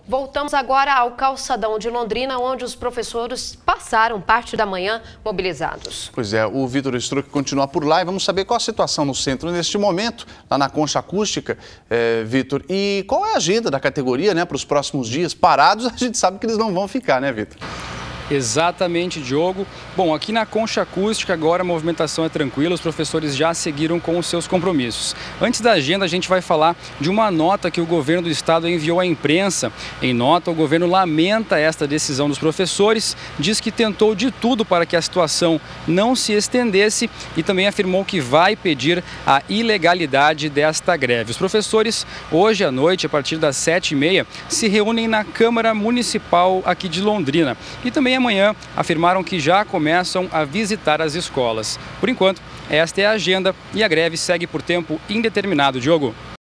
Voltamos agora ao calçadão de Londrina, onde os professores passaram parte da manhã mobilizados. Pois é, o Vitor Struck continua por lá e vamos saber qual a situação no centro neste momento, lá na Concha Acústica, Vitor. E qual é a agenda da categoria, né, para os próximos dias? Parados, a gente sabe que eles não vão ficar, né, Vitor? Exatamente, Diogo. Bom, aqui na Concha Acústica agora a movimentação é tranquila, os professores já seguiram com os seus compromissos. Antes da agenda, a gente vai falar de uma nota que o governo do estado enviou à imprensa. Em nota, o governo lamenta esta decisão dos professores, diz que tentou de tudo para que a situação não se estendesse e também afirmou que vai pedir a ilegalidade desta greve. Os professores, hoje à noite, a partir das 7h30, se reúnem na Câmara Municipal aqui de Londrina e também amanhã afirmaram que já começam a visitar as escolas. Por enquanto, esta é a agenda e a greve segue por tempo indeterminado, Diogo.